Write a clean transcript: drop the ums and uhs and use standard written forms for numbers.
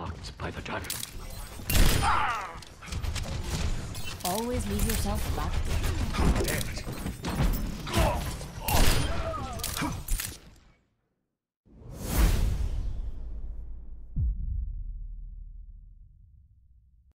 marked by the dragon. Always leave yourself back. Damn it.